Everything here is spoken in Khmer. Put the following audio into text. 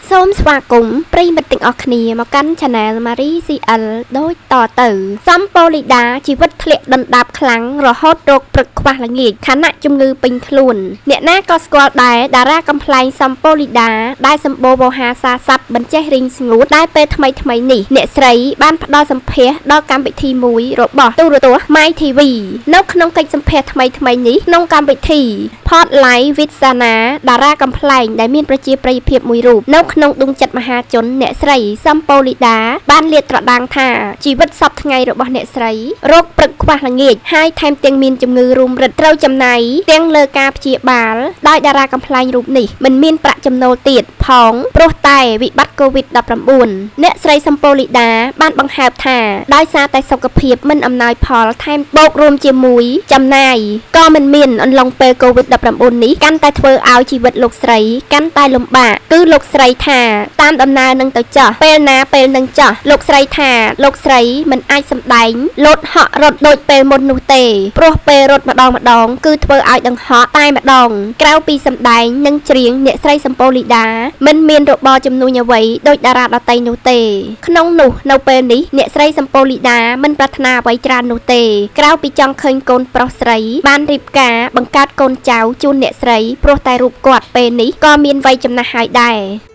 សូមស្វាគមន៍ប្រិយមិត្តទាំងអស់គ្នាមកកាន់ Channel Marie CL ដូចតទៅសំប៉ូលីដាជីវិតធ្លាក់ដណ្ដាបខ្លាំងរហូតរោគព្រឹកខ្វះល្ងាចខណៈជំងឺពេញខ្លួនអ្នកណាក៏ស្គាល់ដែរតារាកំ ប្លែងសំប៉ូលីដាដែលសម្បូរវោហាសាស័ព្ទបញ្ចេះរីងស្ងួតដែលពេលថ្មីនេះអ្នកស្រីបានផ្ដល់សម្ភាសដល់កម្មវិធីមួយរបស់ទូរទស្សន៍ My TV នៅក្នុងកិច្ចសម្ភាសថ្មីនេះក្នុងកម្មវិធី Pod Live with Sana តារាកំ ប្លែងដែលមានប្រជាប្រិយភាពមួយរូបនៅក្នុងដួងចិត្តមហាជនអ្នកស្រីសំប៉ូលីដាបានលាតត្រដាងថាជីវិតសពថ្ងៃរបស់អ្នកស្រីរោគព្រឹកខ្វះល្ងាចហើយថែមទាំងមានជំងឺរួមរិទ្ធត្រូវចំណាយទាំងលើការព្យាបាលដោយតារាកំ ប្លែងរូបនេះមិនមានប្រាក់ចំណូលទៀតផងព្រោះតែវិបត្តិ COVID-19 អ្នកស្រីសំប៉ូលីដាបានបង្ហើបថាដោយសារតែសុខភាពមិនអំណោយផលថែមបូករួមជាមួយចំណាយក៏មិនមានអន្លង់ពេល COVID-19 នេះកាន់តែធ្វើឲ្យជីវិតលោកស្រីកាន់តែលំបាកគឺលោកស្រីថាតាមដំណើរនឹងទៅចោះពេលណាពេលនឹងចោះលោកស្រីថាលោកស្រីមិនអាចសម្ដែងលោតហក់រត់ដូចពេលមុននោះទេព្រោះពេលរត់ម្ដងគឺធ្វើឲ្យដង្ហក់តែម្ដងក្រៅពីសម្ដែងនិងច្រៀងអ្នកស្រីសំប៉ូលីដាមិនមានរបរជំនួញអ្វីដោយតារាដទៃនោះទេក្នុងនោះនៅពេលនេះអ្នកស្រីសំប៉ូលីដាមិនប្រាថ្នាអ្វីច្រើននោះទេក្រៅពីចង់ឃើញកូនប្រុសស្រីបានរៀបការបង្កើតកូនចៅជូនអ្នកស្រីព្រោះតែរូបគាត់ពេលនេះក៏មានវ័យចំណាស់ហើយដែរ